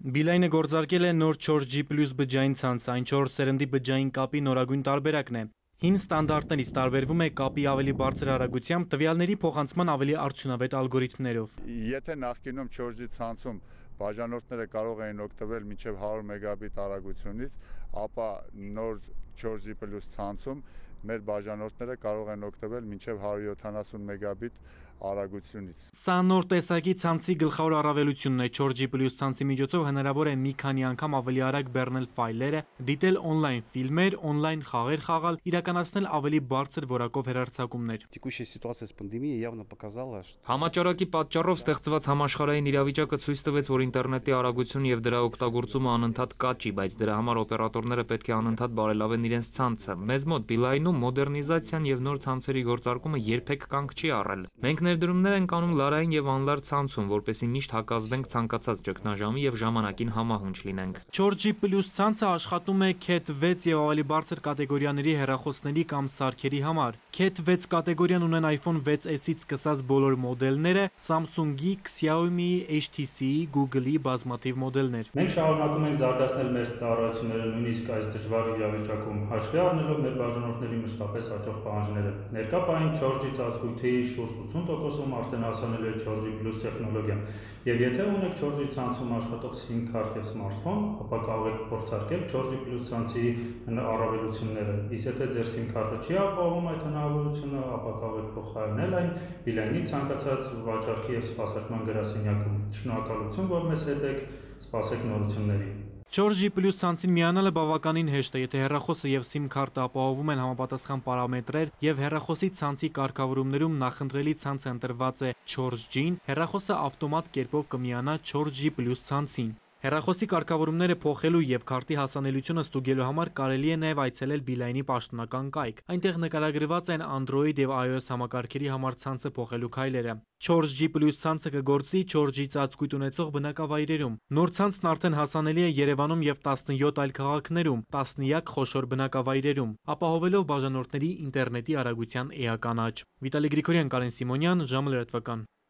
Beeline-ը գործարկել է նոր 4G+ բջջային ցանց, այն 4 սերնդի բջջային կապի նորագույն տարբերակն է։ Հին ստանդարտներից տարբերվում է կապի ավելի բարձր արագությամբ, տվյալների փոխանցման ավելի արդյունավետ ալգորիթմներով։ Եթե նախկինում 4G ցանցում բաժանորդները կարող էին օգտվել մինչև 100 մեգաբիտ արագությունից, ապա նոր 4G+ ցանցում մեր բաժանորդները կարող են օգտվել մինչև 170 մեգաբիտ արագությունից։ Սա նոր տեսակի ցանցի գլխավոր առավելությունն է։ 4G+ ցանցի միջոցով հնարավոր է մի քանի անգամ ավելի արագ բեռնել ֆայլերը, դիտել օնլայն ֆիլմեր, օնլայն խաղեր խաղալ, իրականացնել ավելի բարձր որակով հեռարձակումներ։ Текущая ситуация с пандемией явно показала, что Համաճարակի պատճառով ստեղծված համաշխարհային իրավիճակը ցույց տվեց, որ ինտերնետի արագությունը եւ դրա օգտագործումը անընդհատ կաճի, բայց դրա համար օպերատորները պետք է անընդհատ բարելավեն իրենց ցանցը։ Մեզ մոտ Beeline-ում մոդեռնիզացիան եւ նոր ցանցերի գործարկումը երբեք կանգ չի առել։ Մենք ներդրումներ ենք անում լարային եւ անլար ցանցում, որպեսզի միշտ հակազդենք ցանկացած ճգնաժամի եւ ժամանակին համահունչ լինենք։ 4G+ ցանցը աշխատում է Cat 6 եւ ավելի բարձր կատեգորիաների հեռախոսների կամ սարքերի համար։ Cat 6 կատեգորիան ունեն iPhone 6s-ից սկսած բոլոր մոդելները, Samsung-ի, Xiaomi-ի, HTC-ի, Google-ի բազմաթիվ մոդելներ։ Մենք շարունակում ենք զարգացնել մեր ծառայությունները նույնիսկ այս դժվար իրավիճակում, հաշվի առնելով մեր բաժանորդների մշտապես աճող պահանջները։ Ներկա պահին 4G ծածկույթի շուրջ 80%-ում արդեն հասանել է 4G+ տեխնոլոգիան, եւ եթե ունեք 4G ցանցում աշխատող SIM քարտ եւ սմարթֆոն, ապա կարող եք փորձարկել 4G+ ցանցի առավելությունները։ Իսկ եթե ձեր SIM քարտը չի ապահովում այդ հնարավորությունը, ապա կարող եք փոխարինել այն Beeline-ի ցանկացած վաճառքի եւ սպասարկման գրասենյակում։ Շնորհակալություն, որ մեզ հետ եք, սպասեք նորությունների։ 4G+ ցանցին միանալը բավականին հեշտ է, եթե հեռախոսը եւ SIM քարտը ապահովում են համապատասխան պարամետրեր եւ հեռախոսի ցանցի կարգավորումներում նախընտրելի ցանցը ընտրված է 4G-ին, հեռախոսը ավտոմատ կերպով կմիանա 4G+ ցանցին։ Հեռախոսի կարգավորումները փոխելու եւ քարտի հասանելիությունը ստուգելու համար կարելի է նաեւ այցելել Beeline-ի պաշտոնական կայք։ Այնտեղ նկարագրված են Android եւ iOS համակարգերի համար ցանցը փոխելու քայլերը։ 4G+ ցանցը կգործի 4G ծածկույթ ունեցող բնակավայրերում։ Նոր ցանցն արդեն հասանելի է Երևանում եւ 17 այլ քաղաքներում, 10-յակ խոշոր բնակավայրերում, ապահովելով բաժանորդների ինտերնետի արագության էական աճ։ Վիտալի Գրիգորյան, Կարեն Սիմոնյան, ժամը լրատվական։